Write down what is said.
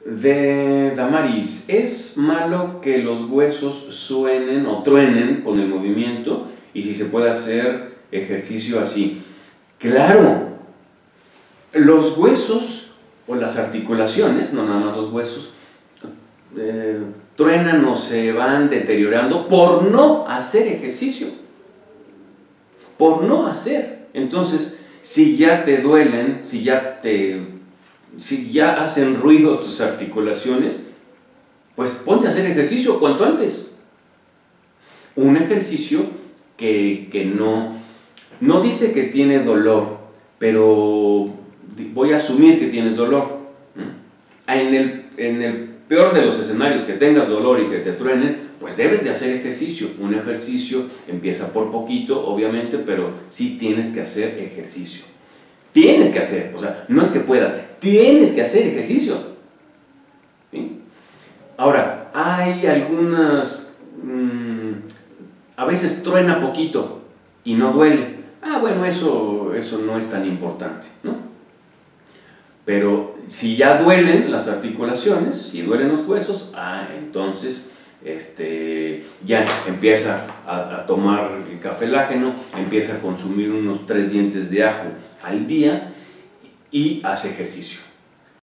De Damaris, ¿es malo que los huesos suenen o truenen con el movimiento y si se puede hacer ejercicio así? Claro, los huesos o las articulaciones, no nada más los huesos, truenan o se van deteriorando por no hacer ejercicio, por no hacer. Entonces, si ya te duelen, si ya hacen ruido tus articulaciones, pues ponte a hacer ejercicio cuanto antes. Un ejercicio que no dice que tiene dolor, pero voy a asumir que tienes dolor. En el peor de los escenarios, que tengas dolor y que te truenen, pues debes de hacer ejercicio. Un ejercicio empieza por poquito, obviamente, pero sí tienes que hacer ejercicio. Tienes que hacer, o sea, no es que puedas, tienes que hacer ejercicio. ¿Sí? Ahora, hay algunas, a veces truena poquito y no duele. Bueno, eso no es tan importante, ¿no? Pero si ya duelen las articulaciones, si duelen los huesos, entonces ya empieza a tomar el cafelágeno, empieza a consumir unos 3 dientes de ajo al día y hace ejercicio.